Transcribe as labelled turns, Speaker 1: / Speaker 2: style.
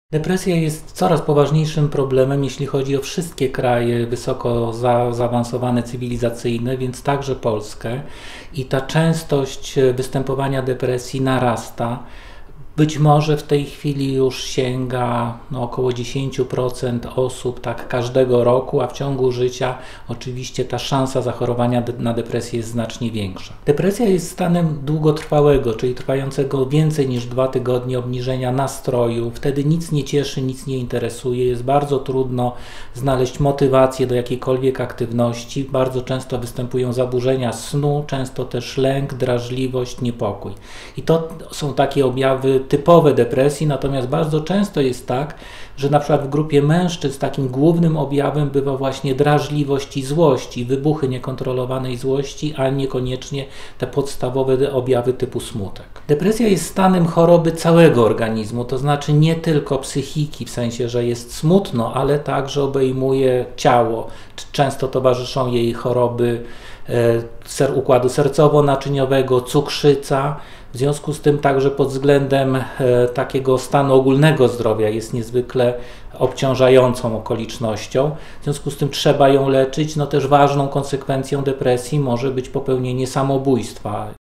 Speaker 1: Depresja jest coraz poważniejszym problemem, jeśli chodzi o wszystkie kraje wysoko zaawansowane cywilizacyjne, więc także Polskę. I ta częstość występowania depresji narasta. Być może w tej chwili już sięga około 10% osób tak każdego roku, a w ciągu życia oczywiście ta szansa zachorowania na depresję jest znacznie większa. Depresja jest stanem długotrwałego, czyli trwającego więcej niż 2 tygodnie obniżenia nastroju. Wtedy nic nie cieszy, nic nie interesuje, jest bardzo trudno znaleźć motywację do jakiejkolwiek aktywności. Bardzo często występują zaburzenia snu, często też lęk, drażliwość, niepokój. I to są takie objawy typowe depresji, natomiast bardzo często jest tak, że na przykład w grupie mężczyzn takim głównym objawem bywa właśnie drażliwość i złość i wybuchy niekontrolowanej złości, a niekoniecznie te podstawowe objawy typu smutek. Depresja jest stanem choroby całego organizmu, to znaczy nie tylko psychiki, w sensie, że jest smutno, ale także obejmuje ciało. Często towarzyszą jej choroby układu sercowo-naczyniowego, cukrzyca. W związku z tym także pod względem takiego stanu ogólnego zdrowia jest niezwykle obciążającą okolicznością. W związku z tym trzeba ją leczyć. Też ważną konsekwencją depresji może być popełnienie samobójstwa.